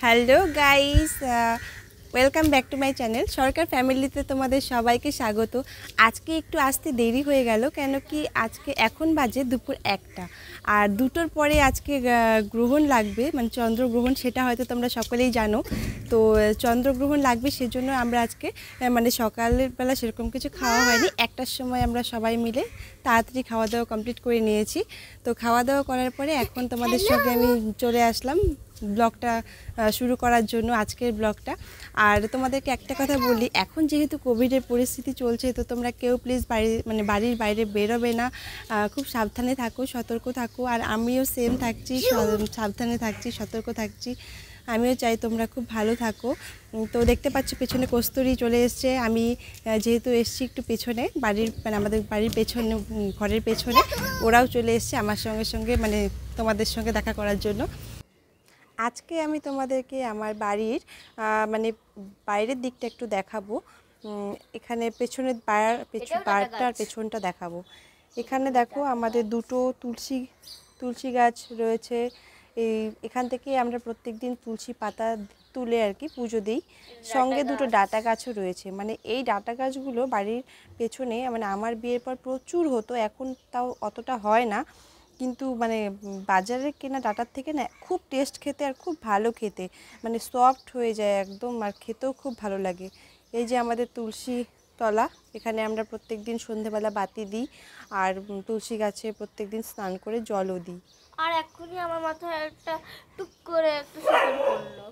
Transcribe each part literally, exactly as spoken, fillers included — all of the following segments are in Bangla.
Hello guys, welcome back to my channel Sarkar ফ্যামিলিতে তোমাদের সবাইকে স্বাগত। আজকে একটু আসতে দেরি হয়ে গেল, কেন কি আজকে এখন বাজে দুপুর একটা, আর দুটোর পরে আজকে গ্রহণ লাগবে, মানে চন্দ্রগ্রহণ, সেটা হয়তো তোমরা সকলেই জানো। তো চন্দ্রগ্রহণ লাগবে, সেজন্য আমরা আজকে মানে সকালের বেলা সেরকম কিছু খাওয়া হয়নি, একটার সময় আমরা সবাই মিলে তাড়াতাড়ি খাওয়া দাওয়া কমপ্লিট করে নিয়েছি। তো খাওয়া দাওয়া করার পরে এখন তোমাদের সঙ্গে আমি চলে আসলাম ব্লগটা শুরু করার জন্য, আজকের ব্লগটা। আর তোমাদেরকে একটা কথা বলি, এখন যেহেতু কোভিডের পরিস্থিতি চলছে, তো তোমরা কেউ প্লিজ বাড়ি মানে বাড়ির বাইরে বেরোবে না, খুব সাবধানে থাকো, সতর্ক থাকো। আর আমিও সেম থাকছি, সাবধানে থাকছি, সতর্ক থাকছি। আমিও চাই তোমরা খুব ভালো থাকো। তো দেখতে পাচ্ছ পেছনে কস্তুরী চলে এসছে। আমি যেহেতু এসছি একটু পেছনে, বাড়ির মানে আমাদের বাড়ির পেছনে, ঘরের পেছনে, ওরাও চলে এসছে আমার সঙ্গে সঙ্গে, মানে তোমাদের সঙ্গে দেখা করার জন্য। আজকে আমি তোমাদেরকে আমার বাড়ির মানে বাইরের দিকটা একটু দেখাবো। এখানে পেছনের বাড়িটার পেছনটা দেখাবো। এখানে দেখো আমাদের দুটো তুলসী তুলসী গাছ রয়েছে। এই এখান থেকে আমরা প্রত্যেক দিন তুলসী পাতা তুলে আর কি পুজো দিই। সঙ্গে দুটো ডাঁটা গাছও রয়েছে। মানে এই ডাঁটা গাছগুলো বাড়ির পেছনে, মানে আমার বিয়ের পর প্রচুর হতো, এখন তাও অতটা হয় না, কিন্তু মানে বাজারে কেনা ডাটার থেকে না খুব টেস্ট খেতে, আর খুব ভালো খেতে, মানে সফট হয়ে যায় একদম, আর খেতেও খুব ভালো লাগে। এই যে আমাদের তুলসী তলা, এখানে আমরা প্রত্যেক দিন সন্ধেবেলা বাতি দিই, আর তুলসী গাছে প্রত্যেক দিন স্নান করে জলও দিই। আর এখনই আমার মাথায় একটা টুক করে একটা সুপারি পড়লো।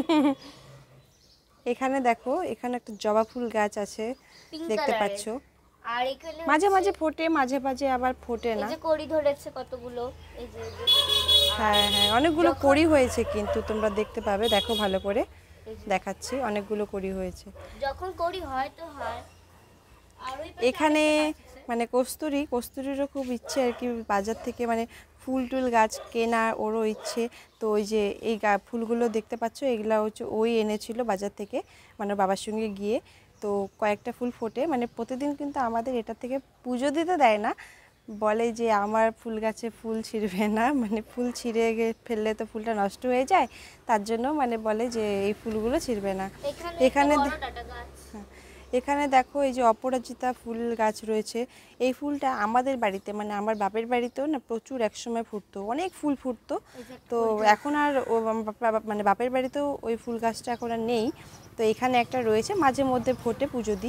এখানে দেখো, এখানে একটা জবা ফুল গাছ আছে, দেখতে পাচ্ছ। আর এখানে মাঝে মাঝে ফোটে, মাঝে মাঝে আবার ফোটে না। এই যে কড়ি ধরেছে কতগুলো, এই যে হ্যাঁ হ্যাঁ অনেকগুলো কড়ি হয়েছে, কিন্তু তোমরা দেখতে পাবে, দেখো ভালো করে দেখাচ্ছি, অনেকগুলো কড়ি হয়েছে। যখন কড়ি হয় তো হয়। আর এখানে মানে কস্তুরী কস্তুরীরও খুব ইচ্ছে আর কি, বাজার থেকে মানে ফুল টুল গাছ কেনা ওরও ইচ্ছে। তো ওই যে এই ফুলগুলো দেখতে পাচ্ছ, এগুলো হচ্ছে ওই এনেছিল বাজার থেকে, মানে বাবার সঙ্গে গিয়ে। তো কয়েকটা ফুল ফোটে, মানে প্রতিদিন কিন্তু আমাদের এটা থেকে পুজো দিতে দেয় না, বলে যে আমার ফুল গাছে ফুল ছিঁড়বে না, মানে ফুল ছিঁড়ে ফেললে তো ফুলটা নষ্ট হয়ে যায়, তার জন্য মানে বলে যে এই ফুলগুলো ছিঁড়বে না। এখানে এখানে দেখো এই যে অপরাজিতা ফুল গাছ রয়েছে। এই ফুলটা আমাদের বাড়িতে, মানে আমার বাপের বাড়িতেও না প্রচুর একসময় ফুটতো, অনেক ফুল ফুটতো। তো এখন আর মানে বাপের বাড়িতেও ওই ফুল গাছটা এখন আর নেই। তো এখানে একটা রয়েছে, মাঝে মধ্যে ফোটে, পুজো দিই।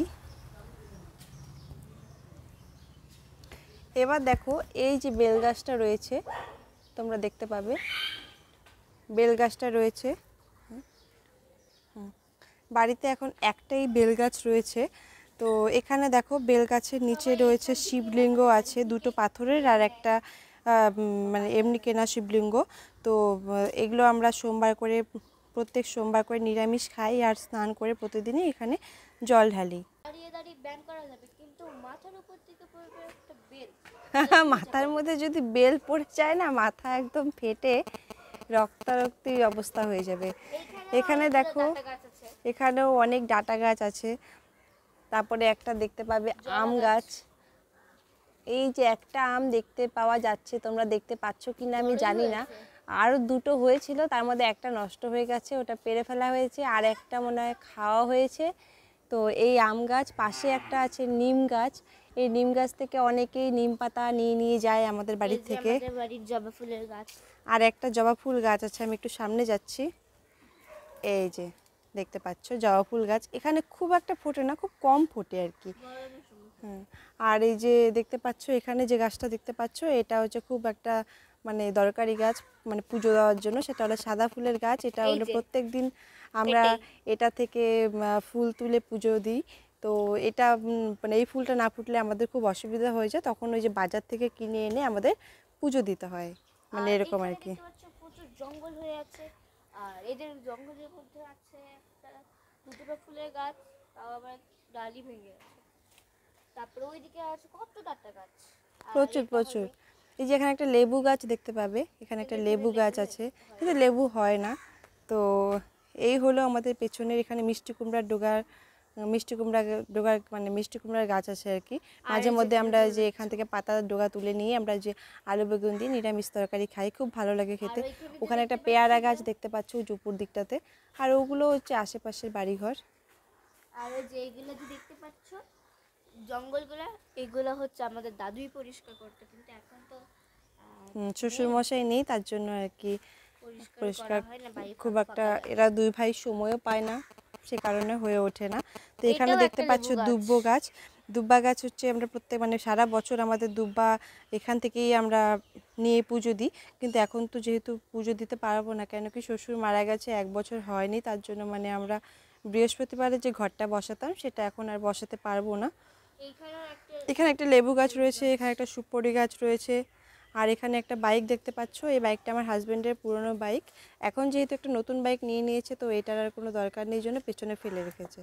এবার দেখো এই যে বেল গাছটা রয়েছে, তোমরা দেখতে পাবে বেল গাছটা রয়েছে। বাড়িতে এখন একটাই বেল গাছ রয়েছে। তো এখানে দেখো বেল গাছের নিচে রয়েছে শিবলিঙ্গ আছে, দুটো পাথরের আর একটা মানে এমনি কেনা শিবলিঙ্গ। তো এগুলো আমরা সোমবার করে, প্রত্যেক সোমবার করে নিরামিষ খাই, আর স্নান করে প্রতিদিনই এখানে জল ঢালি। মাথার মধ্যে যদি বেল পড়ে যায় না, মাথা একদম ফেটে রক্তারক্তি অবস্থা হয়ে যাবে। এখানে দেখো এখানেও অনেক ডাঁটা গাছ আছে। তারপরে একটা দেখতে পাবে আম গাছ। এই যে একটা আম দেখতে পাওয়া যাচ্ছে, তোমরা দেখতে পাচ্ছ কি না আমি জানি না। আরও দুটো হয়েছিল, তার মধ্যে একটা নষ্ট হয়ে গেছে, ওটা পেরে ফেলা হয়েছে, আর একটা মনে হয় খাওয়া হয়েছে। তো এই আম গাছ, পাশে একটা আছে নিম গাছ। এই নিম গাছ থেকে অনেকেই নিম পাতা নিয়ে নিয়ে যায় আমাদের বাড়ি থেকে। জবা ফুলের গাছ, আর একটা জবা ফুল গাছ আছে, আমি একটু সামনে যাচ্ছি, এই যে দেখতে পাচ্ছ জবা ফুল গাছ। এখানে খুব একটা ফোটে না, খুব কম ফোটে আর কি। হ্যাঁ, আর এই যে দেখতে পাচ্ছ এখানে যে গাছটা দেখতে পাচ্ছ, এটা হচ্ছে খুব একটা মানে দরকারি গাছ, মানে পুজো দেওয়ার জন্য। সেটা হলো সাদা ফুলের গাছ। এটা হলো প্রত্যেক দিন আমরা এটা থেকে ফুল তুলে পুজো দিই। তো এটা মানে এই ফুলটা না ফুটলে আমাদের খুব অসুবিধা হয়ে যায়, তখন ওই যে বাজার থেকে কিনে এনে আমাদের পুজো দিতে হয়, মানে এরকম আর কি। প্রচুর জঙ্গল হয়ে আছে, আর এদের জঙ্গলের মধ্যে আছে একটা দুটো ফুলের গাছ, তাও আবার ডালি ভেঙে গেছে। তারপরে ওইদিকে আছে কত ডাঁটা গাছ, প্রচুর প্রচুর। এই যে এখানে একটা লেবু গাছ দেখতে পাবে, এখানে একটা লেবু গাছ আছে, কিন্তু লেবু হয় না। তো এই হলো আমাদের পেছনের, এখানে মিষ্টি কুমড়ার ডোগার মিষ্টি কুমড়া ডোগার মানে মিষ্টি কুমড়ার গাছ আছে আর কি। আর মাঝে এই যে মধ্যে আমরা ফুলগুলো যে এখান থেকে পাতা ডোগা তুলে নিয়ে আমরা যে আলু বেগুন দিয়ে নিরামিষ তরকারি খাই, খুব ভালো লাগে খেতে। আর ওইখানে যে ওখানে একটা দেখতে পেয়ারা পাচ্ছি গাছ যে- দেখতে পাচ্ছ ওই উপর দিকটাতে, আর ওগুলো হচ্ছে আশেপাশের বাড়িঘর। আর ওই যে এগুলো যে দেখতে পাচ্ছ জঙ্গলগুলো, এগুলো হচ্ছে আমাদের দাদুই পরিষ্কার করতো, কিন্তু এখন তো আহ, শ্বশুর মশাই নেই, তার জন্য আর কি পরিষ্কার পরিষ্কার করা হয় না, বাড়ি খুব ফাঁকা একটা, ফাঁকা লাগে। এরা দুই ভাই সময়ও পায় না, সে কারণে হয়ে ওঠে না। তো এখানে এটাও দেখতে একটা পাচ্ছ লেবু গাছ। দুব্বা গাছ। দুব্বা গাছ হচ্ছে আমরা প্রত্যেক মানে সারা বছর আমাদের দুব্বা এখান থেকেই আমরা নিয়ে পুজো দিই, কিন্তু এখন তো যেহেতু পুজো দিতে পারবো না, কেন কি শ্বশুর মারা গেছে, এক বছর হয়নি, তার জন্য মানে আমরা বৃহস্পতিবারে যে ঘরটা বসাতাম সেটা এখন আর বসাতে পারবো না। এইখানেও একটা এখানে একটা লেবু গাছ রয়েছে, এখানে একটা সুপারি গাছ রয়েছে, আর এখানে একটা বাইক দেখতে পাচ্ছ। এই বাইকটা আমার হাজব্যান্ডের পুরনো বাইক, এখন যেহেতু একটা নতুন বাইক নিয়ে নিয়েছে তো এটার আর কোনো দরকার নেই, জন্য পেছনে ফেলে রেখেছে।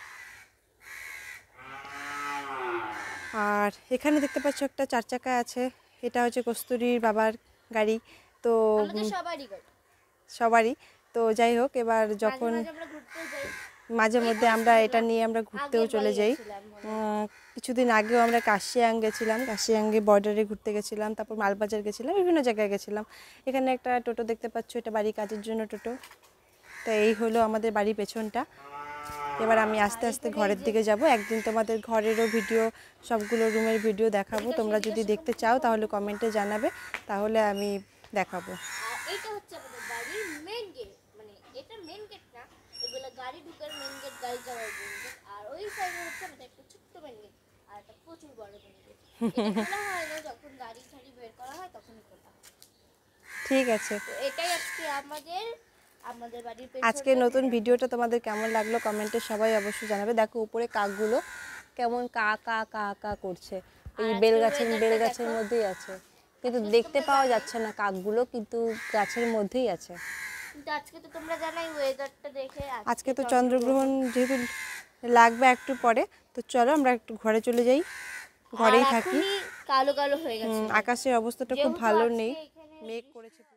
আর এখানে দেখতে পাচ্ছ একটা চার চাকা আছে, এটা হচ্ছে কস্তুরীর বাবার গাড়ি। তো আমাদের সবারই গাড়ি। সবারই তো যাই হোক, এবার মাঝে যখন মাঝে আমরা ঘুরতে যাই। মাঝে এই মধ্যে তো আমরা আসলে এটা না, নিয়ে আমরা ঘুরতেও আগের চলে বারে যাই। গেছিলাম মনে হয়। উম, কিছুদিন আগেও আমরা কাশিয়াং গেছিলাম, কাশিয়াঙ্গে বর্ডারে ঘুরতে গেছিলাম, তারপর মালবাজার গেছিলাম, বিভিন্ন জায়গায় গেছিলাম। এখানে একটা টোটো দেখতে পাচ্ছ, এটা বাড়ির কাজের জন্য টোটো। তো এই হলো আমাদের বাড়ির পেছনটা। এবার আমি আস্তে আর আস্তে এখানে ঘরের এই যে- দিকে যাব, একদিন তোমাদের ঘরেরও ভিডিও, সবগুলো রুমের ভিডিও দেখাবো। এদিকে তোমরা আসো, যদি এদিকে আসো, দেখতে তুমি চাও ফোন তাহলে করো। কমেন্টে জানাবে, তাহলে আমি দেখাবো। আর এটা হচ্ছে আমাদের বাড়ির মেন গেট, মানে এটা মেন গেট না, এগুলো গাড়ি ঢুকার মেন গেট, গাড়ি যাওয়ার মেন গেট। আর ওই সাইডে হচ্ছে আমাদের একটা ছোট্ট মেন গেট, আর একটা প্রচুর বড় মেন গেট। এটা খোলা হয় না, যখন গাড়ি ঠাড়ি বের করা হয় তখনই খোলা হয়। ঠিক আছে, তো এটাই আজকে আমাদের আমাদের বাড়ির আজকে পেছনটা নতুন দিয়ে ভিডিওটা তোমাদের কেমন লাগলো কমেন্টে সবাই অবশ্যই জানাবে। দেখো উপরে কাকগুলো কেমন কা কা কা কা করছে, এই আর বেল আজকের গাছের বেল weatherটা গাছের দেখো। মধ্যেই আছে, কিন্তু আজকে তো দেখতে তোমরা পাওয়া জানোই। যাচ্ছে না কাকগুলো, কিন্তু গাছের মধ্যেই আছে। কিন্তু আজকে তো তোমরা জানাই ওয়েদারটা দেখে, আজকে তো চন্দ্রগ্রহণ যেহেতু লাগবে একটু পরে, তো চলো আমরা একটু ঘরে চলে যাই, আর ঘরেই থাকি। এখনই কালো কালো হয়ে গেছে। হুম, আকাশের অবস্থাটা খুব যেহেতু ভালো আজকে নেই, এখানে মেঘ করেছে।